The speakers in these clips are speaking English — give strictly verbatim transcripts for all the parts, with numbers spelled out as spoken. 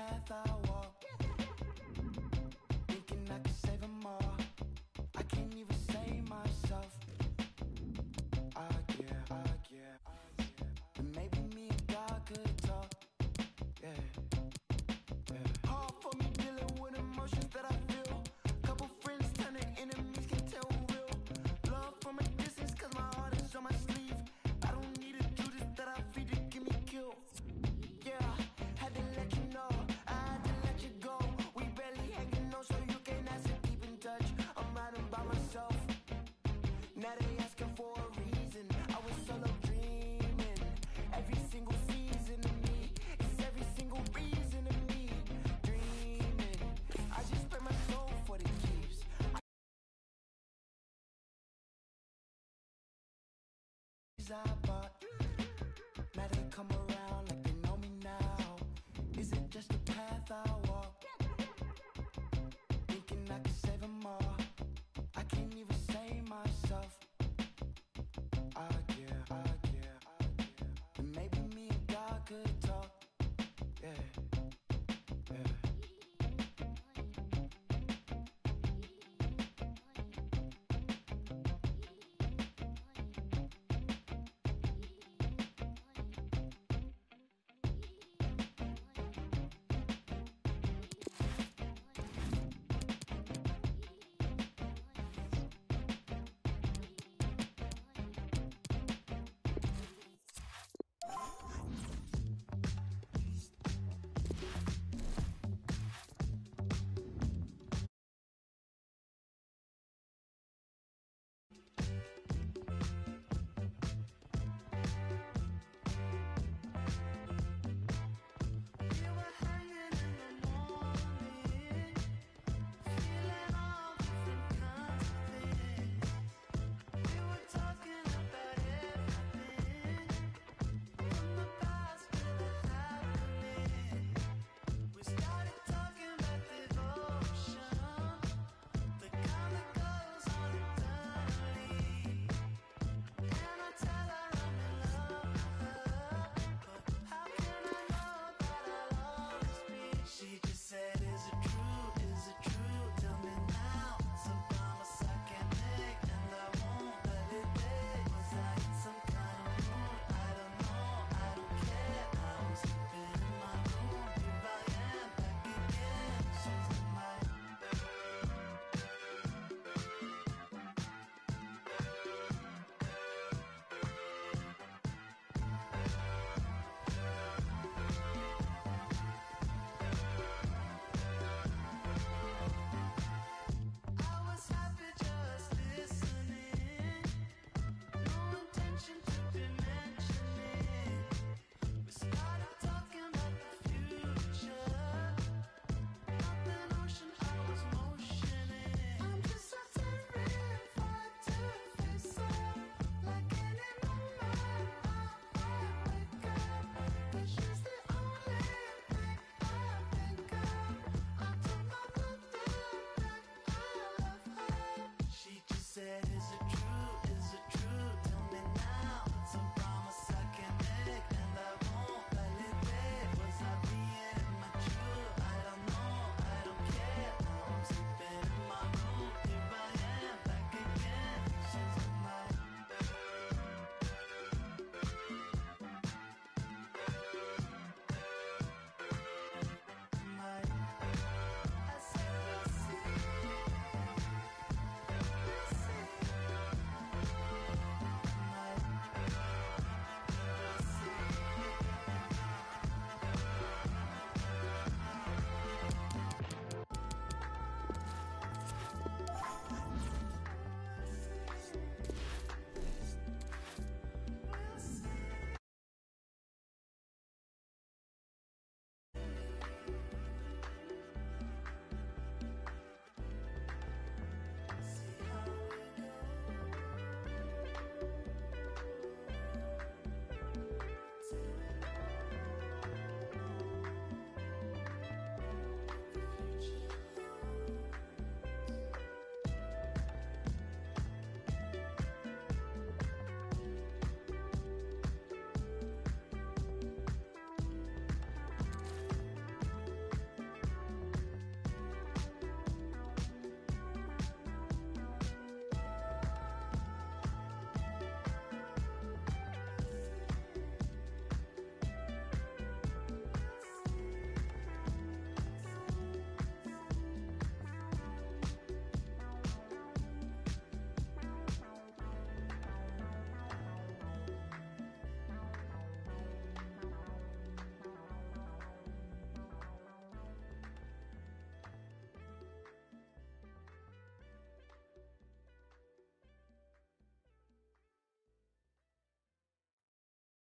path I walk, thinking I can save them all. I can't even save myself. I care, I care, I care. And maybe me and God could talk. Yeah, yeah. Hard for me dealing with emotions that I feel. Couple friends turning enemies, can tell who real. Love from a distance, cause my heart is on my sleeve. I don't need a Judas that I feed to get me killed. Yeah, had to let you know, I had to let you go. We barely hanging on, so you can't ask to keep in touch. I'm riding by myself. Now they asking for a reason. I was solo dreaming. Every single season of me, it's every single reason of me dreaming. I just pray my soul for the keeps. I bought, now they come around like they know me now. Is it just the path I walk, thinking I can save them all? I can't even save myself. I care, I care, I care. And maybe me and God could talk. Yeah, yeah.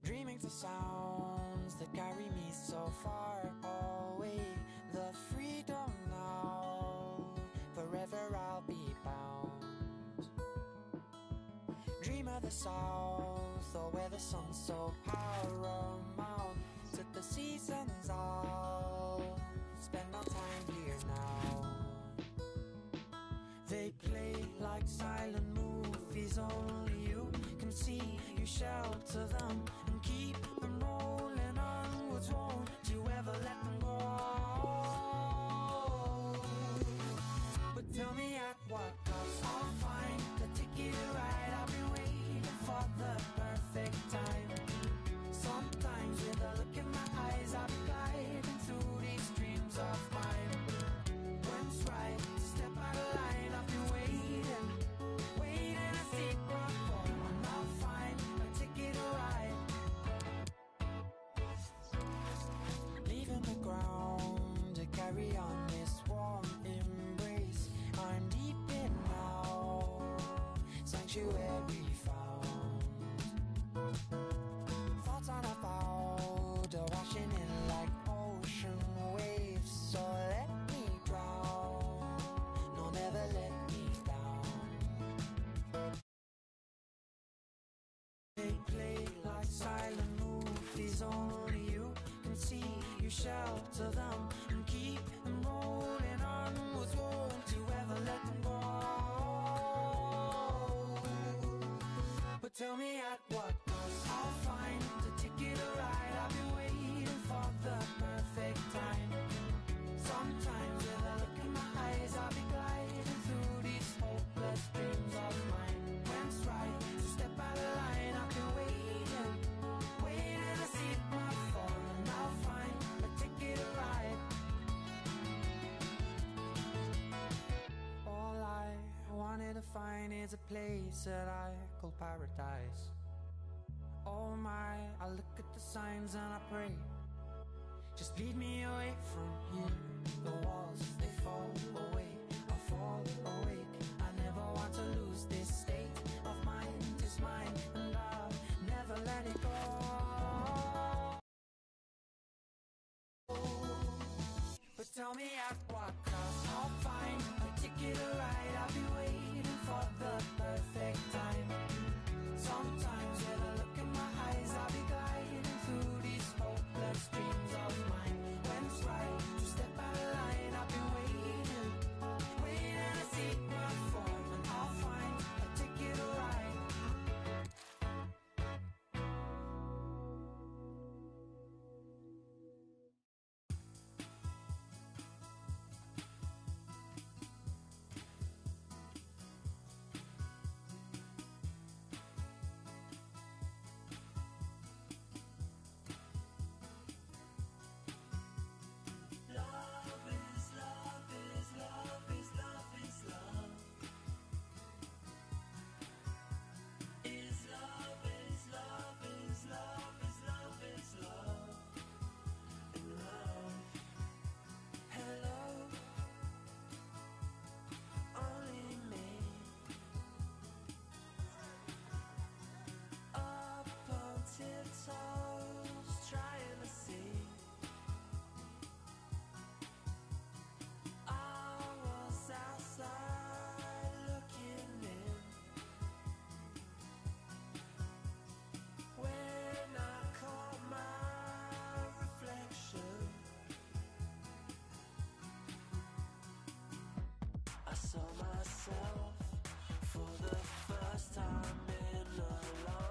dreaming the sounds that carry me so far away. The freedom now, forever I'll be bound. Dream of the south, or where the sun's so paramount. Took the seasons all, spend our time here now. They play like silent movies, only you can see. You shelter them and keep them rolling onwards. Won't you ever let them go? But tell me at what cost. I'll find the ticket to ride. I've been waiting for the perfect time. Sometimes with a look in my eyes, I'll be gliding through these dreams of mine. When's right to step out of line? I've been waiting, waiting to see my form, and I'll find a ticket to ride. Leaving the ground to carry on this warm embrace. I'm deep in now, sanctuary found. Thoughts on a cloud are washing in like ocean waves. So let me drown, no, never let me down. They play like silent movies, only you can see. You shelter them and keep them rolling onwards. Won't you ever let them go? But tell me at what cost. I'll find the ticket to ride. I've been waiting for the perfect time. Sometimes with a look in my eyes, I'll be gliding through these hopeless dreams of mine. When's right to step out of line? I've been waiting, waiting to see my form, and I'll find a ticket to ride. All I wanted to find is a place that I call paradise. Oh my, I look at the signs and I pray, just lead me away from here. The walls, they fall away, I fall awake. I never want to lose this state of mind. It's mine and I'll never let it go. But tell me at what cost. I'll find a ticket to ride. I'll be waiting for the perfect time. Sometimes with a look in my eyes, I'll be gliding through these hopeless dreams of mine. When's right to step out of line? I've been waiting, waiting to see my form, and I'll find a ticket to ride. Saw myself for the first time in a long